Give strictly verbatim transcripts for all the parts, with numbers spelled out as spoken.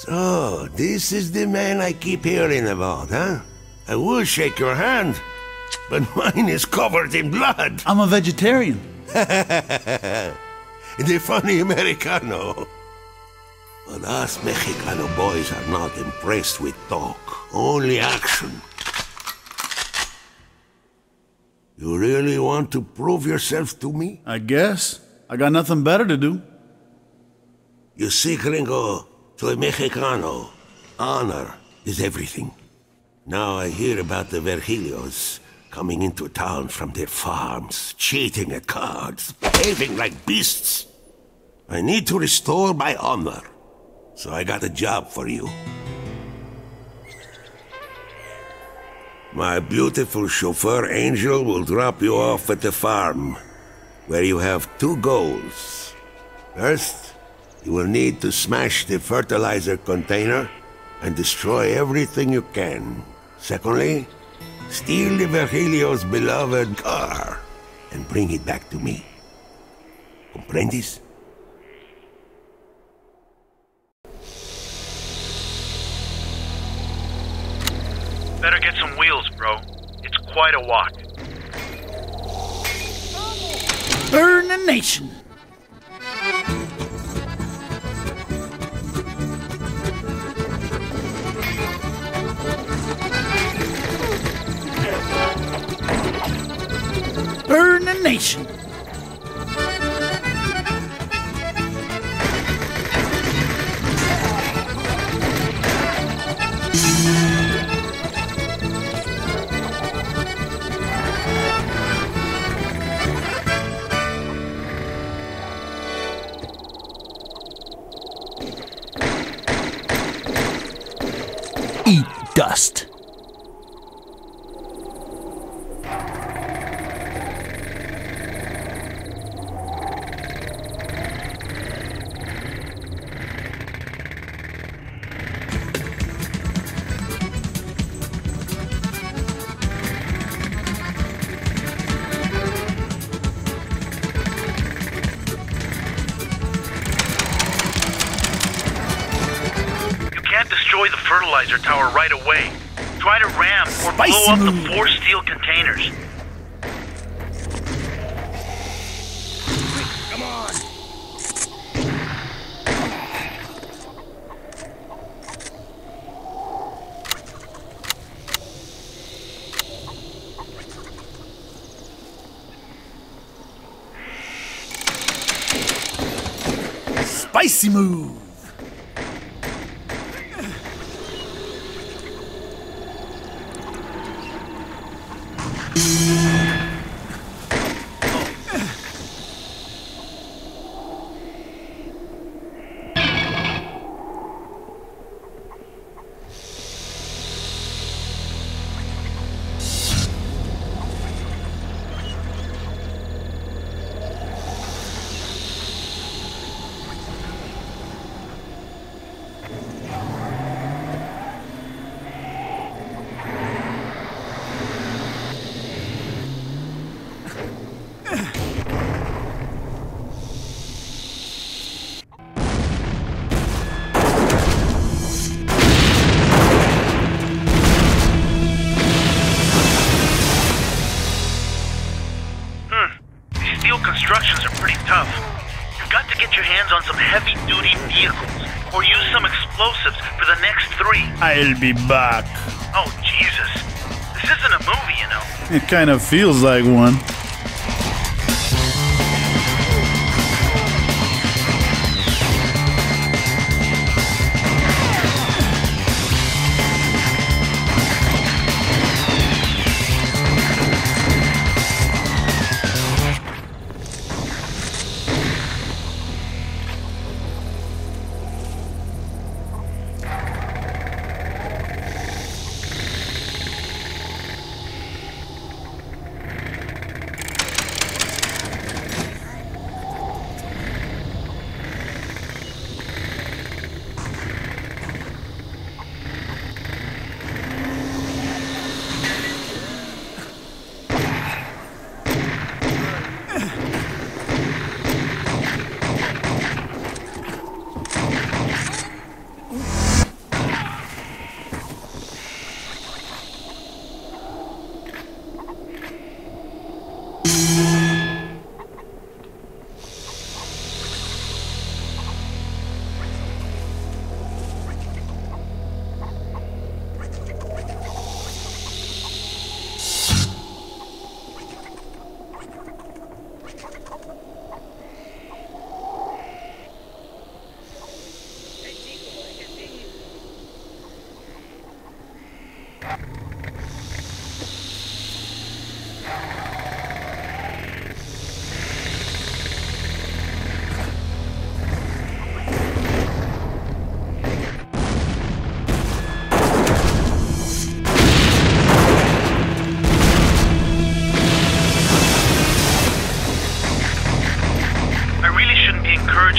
So, this is the man I keep hearing about, huh? I would shake your hand, but mine is covered in blood. I'm a vegetarian. The funny Americano. But us Mexicano boys are not impressed with talk, only action. You really want to prove yourself to me? I guess. I got nothing better to do. You see, Gringo, to a Mexicano, honor is everything. Now I hear about the Virgilios coming into town from their farms, cheating at cards, behaving like beasts. I need to restore my honor, so I got a job for you. My beautiful chauffeur Angel will drop you off at the farm, where you have two goals. First, you will need to smash the fertilizer container and destroy everything you can. Secondly, steal the Virgilio's beloved car and bring it back to me. Comprendis? Better get some wheels, bro. It's quite a walk. Burn the nation! Burn the nation! Eat dust. Destroy the fertilizer tower right away. Try to ram or Spicy blow up move. the four steel containers. Come on! Spicy move! Constructions are pretty tough. You've got to get your hands on some heavy-duty vehicles, or use some explosives for the next three. I'll be back. Oh, Jesus. This isn't a movie, you know. It kind of feels like one.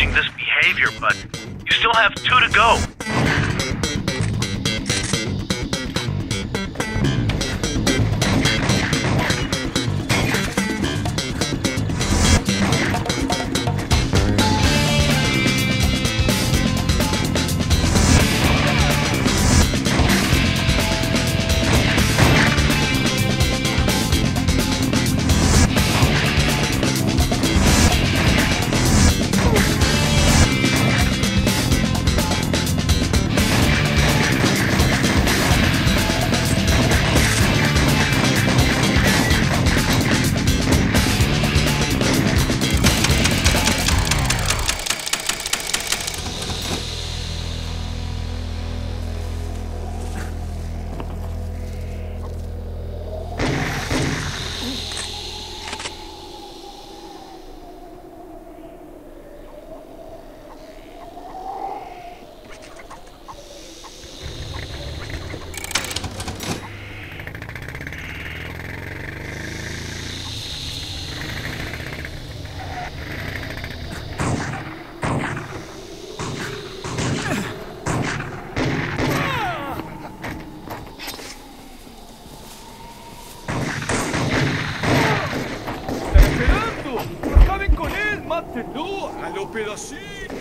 encouraging this behavior, but you still have two to go. ¡Mátelo a los pedacitos!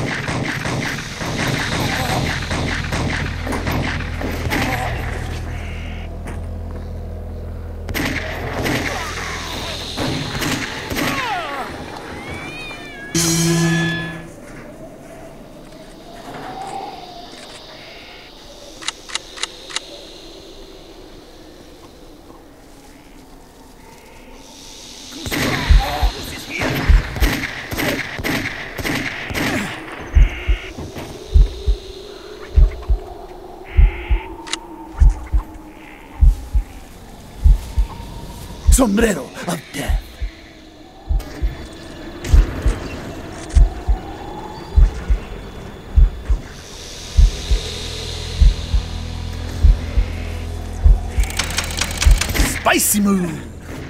Sombrero of death. Spicy move.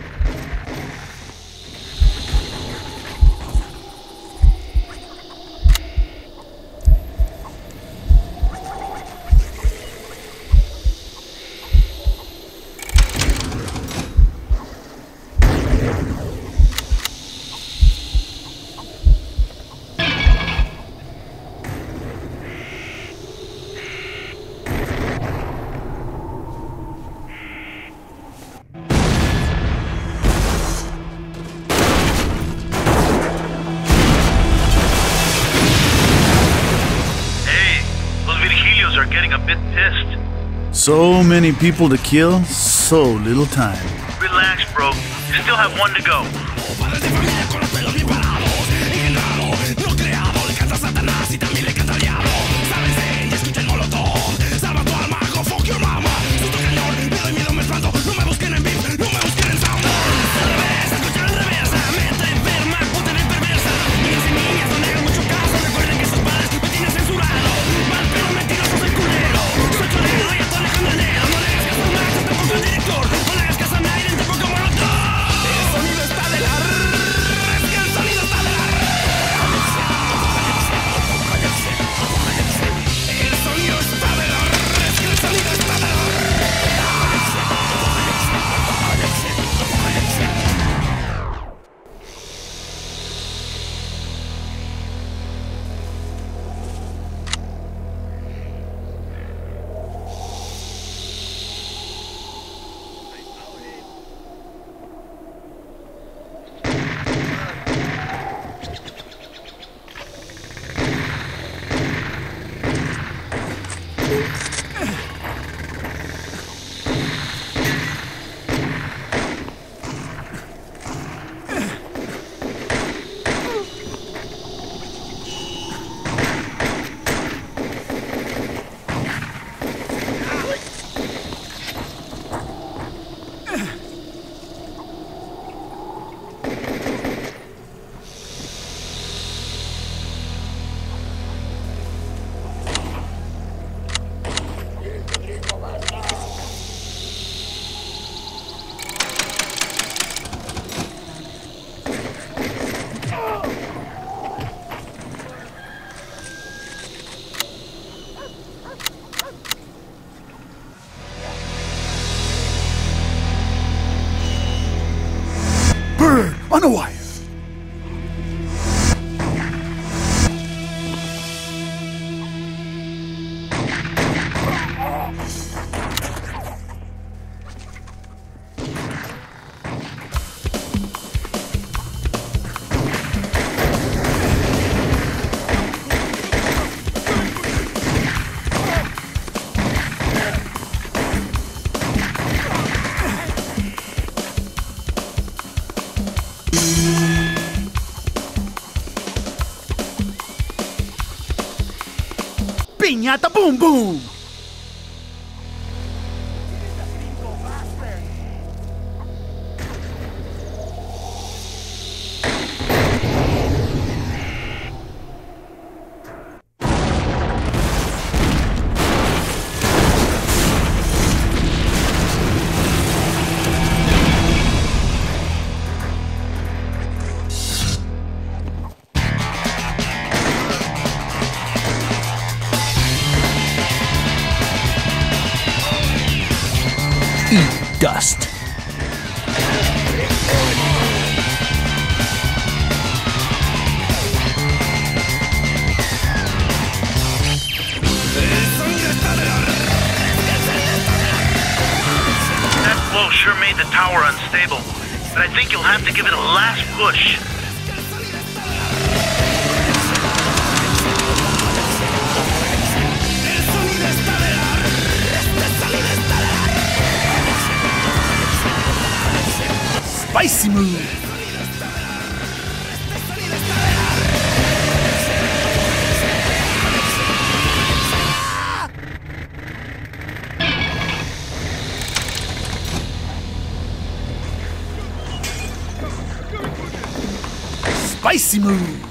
Are getting a bit pissed. So many people to kill, so little time. Relax, bro. You still have one to go. El sonido está de la Piñata boom boom! Eat dust. That blow sure made the tower unstable, but I think you'll have to give it a last push. Spicy move! Spicy move!